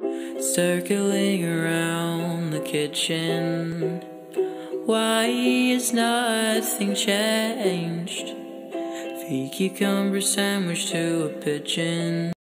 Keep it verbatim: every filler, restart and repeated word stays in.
circling around the kitchen. Why is nothing changed? Feed cucumber sandwich to a pigeon.